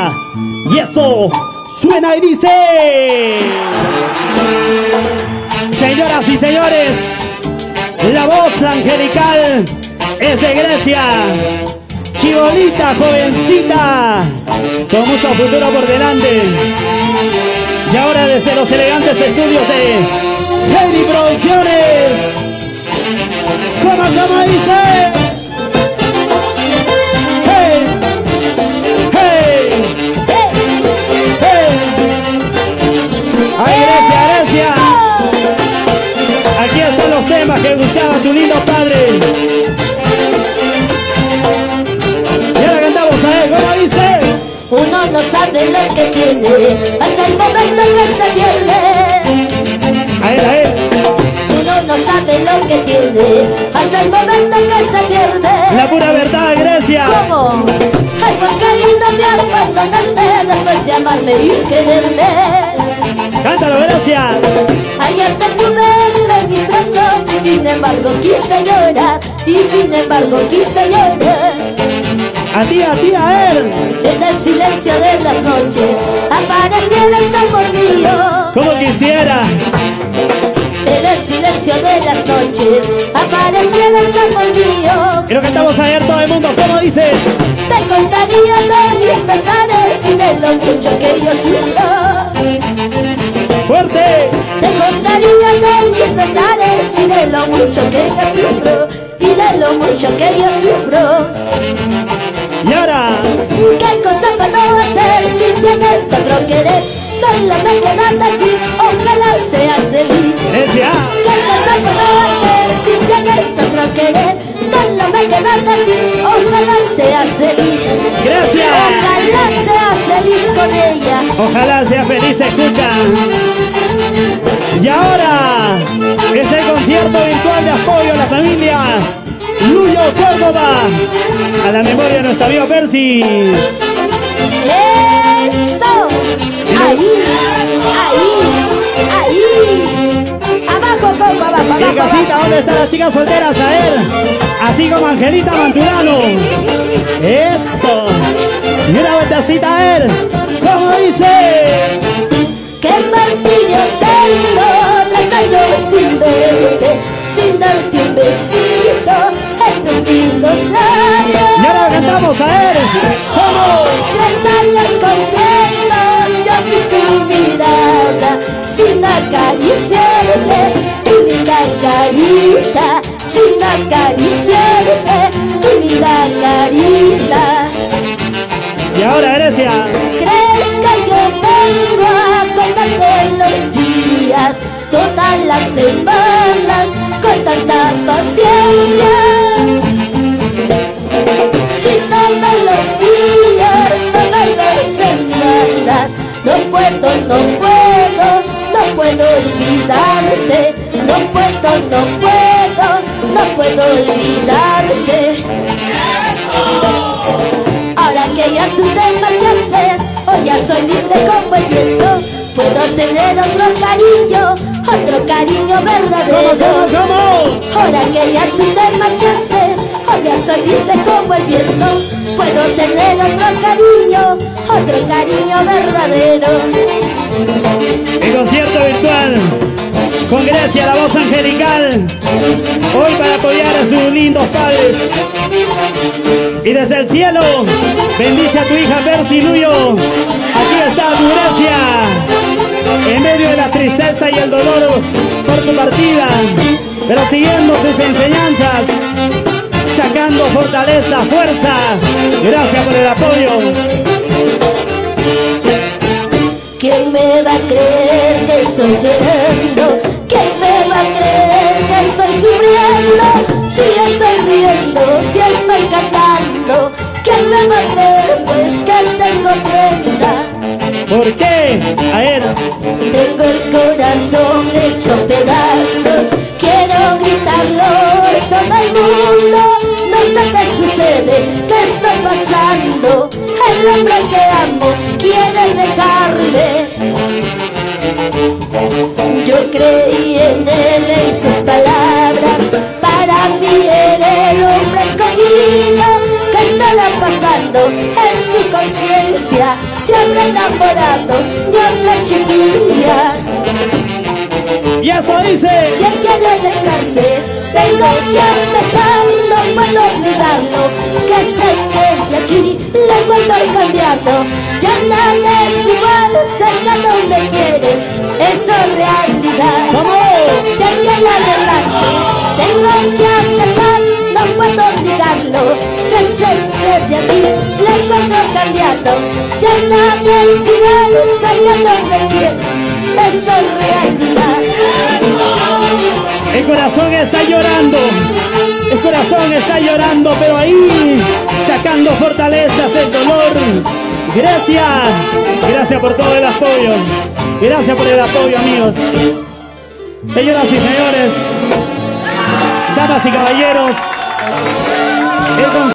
Y esto suena y dice: señoras y señores, la voz angelical es de Grecia. Chibolita, jovencita, con mucho futuro por delante. Y ahora desde los elegantes estudios de Heidi Producciones, ¿cómo dice? ¡Hey! ¡Hey! ¡Hey! ¡Ay, Grecia, Grecia! Aquí están los temas que gustaba tu lindo padre. Y ahora cantamos a él, ¿cómo dice? Uno no sabe lo que tiene hasta el momento que se pierde. A él. Uno no sabe lo que tiene hasta el momento que se pierde. La pura verdad, Grecia. ¿Cómo? Ay, pues qué lindo me abandonaste después de amarme y quererme. Cántalo, Grecia. Ayer te tuve entre mis brazos y sin embargo quise llorar. Y sin embargo quise llorar. A ti, a él. En el silencio de las noches aparecieras amor mío. Como quisiera. En el silencio de las noches aparecieras amor mío. Y lo cantamos a él todo el mundo, ¿cómo dice? Te contaría de mis pesares y de lo mucho que yo sufro. ¡Fuerte! Te contaría de mis pesares y de lo mucho que yo sufro. Y de lo mucho que yo sufro. Y ahora, ¿qué cosa puedo hacer si tienes otro querer? Solo me queda así, ojalá seas feliz. Grecia. ¿Qué cosa puedo hacer si tienes otro querer? Solo me queda así, ojalá seas feliz. Grecia. Ojalá seas feliz con ella. Ojalá sea feliz, escucha. Y ahora es el concierto virtual de apoyo a la familia Luyo Córdoba, a la memoria de nuestro amigo Percy. ¡Eso! Ahí. Abajo, Coco, abajo. En casita, ¿dónde están las chicas solteras? A ver, así como Angelita Manturano. Eso. Y una vueltecita a él. ¿Cómo dice? ¡Qué martillo tengo! 3 años sin verte, sin darte un besito en tus lindos labios. Y ahora cantamos a él. ¿Cómo? 3 años completos, yo sin tu mirada, sin acariciarte tu linda carita, sin acariciarte tu linda carita. Y ahora, Grecia. ¿Crees que yo vengo a contarte los días, todas las semanas, con tanta paciencia? Si todos los días, todas las semanas, no puedo olvidarte, no puedo olvidarte. Ahora que ya tú te marchaste, hoy ya soy libre como el viento. Puedo tener otro cariño verdadero. ¿Cómo? Ahora que ya tú te marchaste, hoy ya soy libre como el viento. Puedo tener otro cariño verdadero. El concierto virtual con Grecia, la voz angelical, hoy para apoyar a sus lindos padres. Y desde el cielo, bendice a tu hija Percy Luyo. Aquí está tu Grecia, en medio de la tristeza y el dolor por tu partida, pero siguiendo tus enseñanzas, sacando fortaleza, fuerza. Gracias por el apoyo. ¿Quién me va a creer que estoy llorando? ¿Quién me va a creer que estoy sufriendo? Si estoy riendo, si estoy cantando, ¿quién me va a creer? Pues que tengo prenda. ¿Por qué? A él. Tengo el corazón hecho pedazos, quiero gritarlo a todo el mundo. No sé qué sucede, qué está pasando. El hombre que amo quiere dejarme. Yo creí en él, en sus palabras. Para mí era el hombre escogido. ¿Qué estará pasando en su su conciencia se habrá enamorado de otra chiquilla. Y esto dice: si él quiere alejarse, tengo que aceptarlo, no puedo olvidarlo, que se fue de aquí, le puedo ir cambiando. Ya nada es igual, cerca no me quiere, eso es realidad. Si él quiere alejarse, tengo que aceptarlo, no puedo olvidarlo, que se fue de aquí, le puedo ir cambiando. Ya nada es igual, cerca no me quiere, eso es realidad. El corazón está llorando, el corazón está llorando, pero ahí sacando fortalezas del dolor. Gracias, gracias por todo el apoyo, gracias por el apoyo, amigos. Señoras y señores, damas y caballeros, el